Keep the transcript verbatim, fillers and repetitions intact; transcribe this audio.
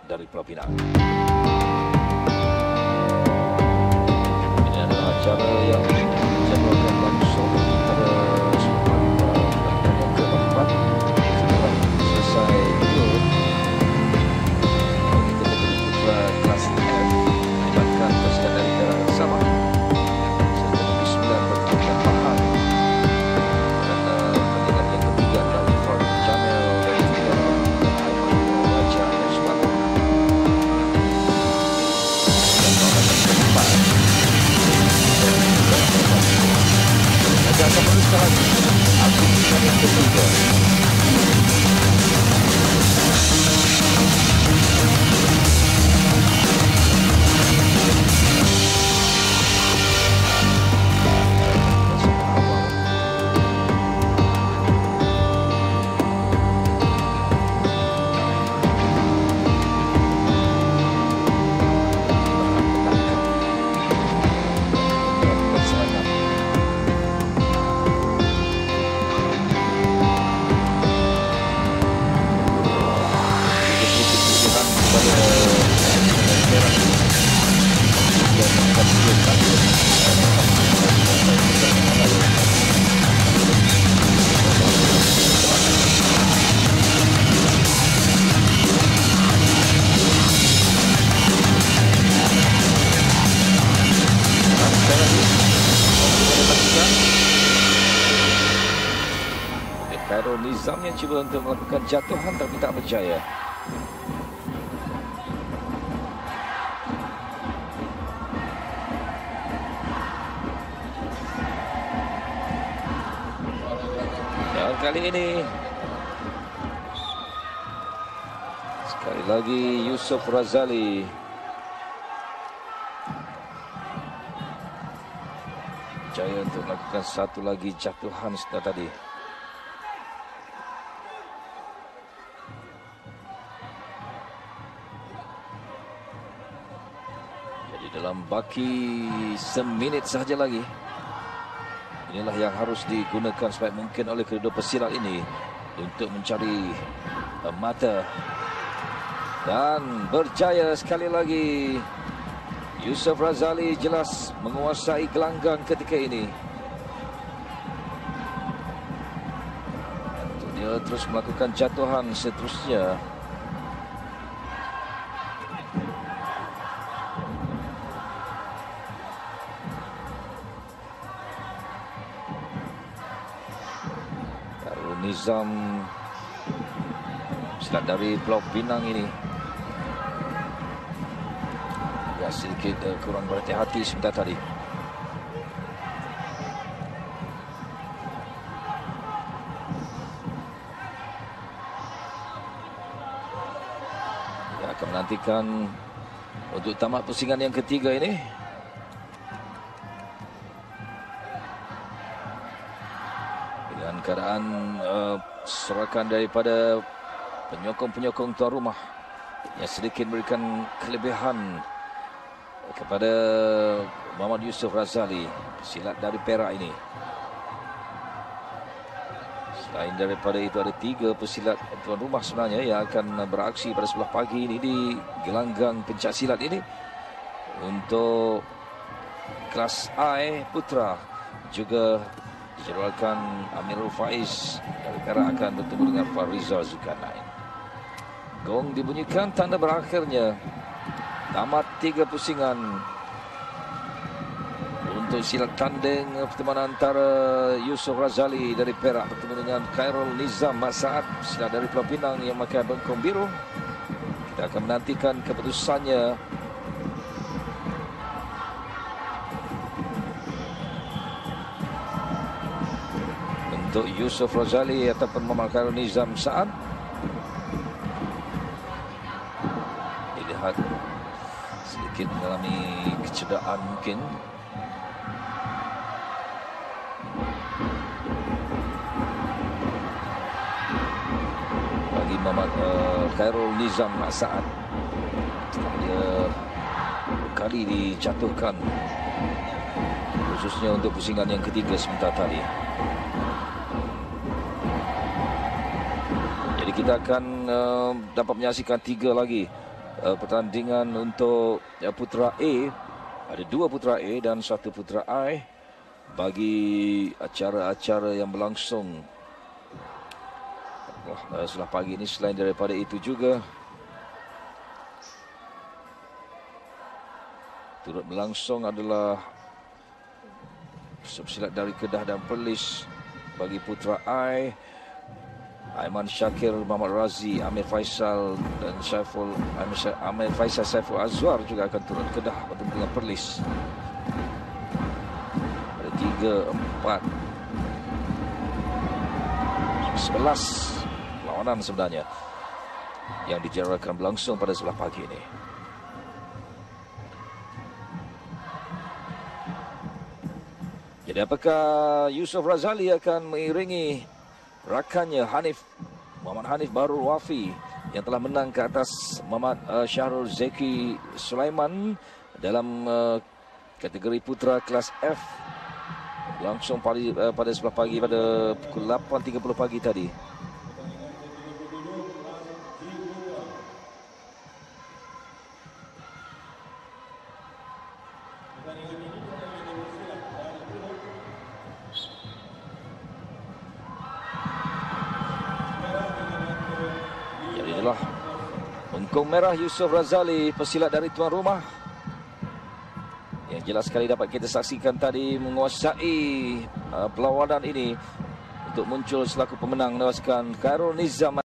dari Pulau Pinang. Ini adalah acara yang dijadwalkan langsung pada pertandingan yang keempat. Setelah selesai dulu, bagi kategori putra kelas F melibatkan pasukan dari Perak yang sama. Serta Negeri Sembilan bertemu dengan Pahang. Dan uh, pertandingan yang ketiga adalah Ifran Jamil dari Perak dan Aiman Raja dari Selatan. Dan pertandingan keempat Raja akan meneruskan lagi aksi pertandingan yang ketiga. Khairul Nizam yang cuba untuk melakukan jatuhan tapi tak berjaya. Dan kali ini sekali lagi Yusuf Razali berjaya untuk melakukan satu lagi jatuhan setelah tadi. Dalam baki seminit sahaja lagi, inilah yang harus digunakan sebaik mungkin oleh kedua pesilat ini untuk mencari mata. Dan berjaya sekali lagi Yusuf Razali jelas menguasai gelanggang ketika ini. Untuk dia terus melakukan jatuhan seterusnya. Nizam silat dari Pulau Pinang ini agak sedikit uh, kurang berhati-hati sebentar tadi. Dia akan menantikan untuk tamat pusingan yang ketiga ini. Keadaan uh, serakan daripada penyokong-penyokong tuan rumah yang sedikit memberikan kelebihan kepada Muhammad Yusuf Razali, pesilat dari Perak ini. Selain daripada itu, ada tiga pesilat tuan rumah sebenarnya yang akan beraksi pada sebelah pagi ini di gelanggang pencaksilat ini. Untuk kelas I putra juga dijadwalkan Amirul Faiz dari Perak akan bertemu dengan Farizal Zulkarnain. Gong dibunyikan, tanda berakhirnya tamat tiga pusingan untuk silat tanding pertemuan antara Yusuf Razali dari Perak bertemu dengan Khairul Nizam Mat Saad, silat dari Pulau Pinang yang memakai bengkong biru. Kita akan menantikan keputusannya. Untuk Yusuf Razali ataupun Muhammad Khairul Nizam Saad, dilihat sedikit mengalami kecederaan mungkin. Bagi Muhammad uh, Khairul Nizam Saad, dia kali dijatuhkan khususnya untuk pusingan yang ketiga sebentar tadi. Jadi kita akan uh, dapat menyaksikan tiga lagi uh, pertandingan untuk uh, Putra A. Ada dua Putra A dan satu Putra I bagi acara-acara yang berlangsung uh, setelah pagi ini. Selain daripada itu juga turut berlangsung adalah pesilat dari Kedah dan Perlis bagi Putra I. Aiman Syakir, Muhammad Razi, Amir Faisal dan Saiful Amir Faisal Saiful Azwar juga akan turun Kedah bertemu dengan Perlis. Ada tiga, empat, sebelas perlawanan sebenarnya yang dijadwalkan berlangsung pada sebelah pagi ini. Jadi apakah Yusof Razali akan mengiringi rakannya Hanif Muhammad Hanif Barul Wafi yang telah menang ke atas Muhammad uh, Syahrul Zeki Sulaiman dalam uh, kategori putra kelas F, langsung pada, uh, pada sebelah pagi pada pukul lapan tiga puluh pagi tadi. Bengkong merah Yusof Razali, pesilat dari tuan rumah, yang jelas sekali dapat kita saksikan tadi menguasai uh, perlawanan ini untuk muncul selaku pemenang menewaskan Khairul Nizam.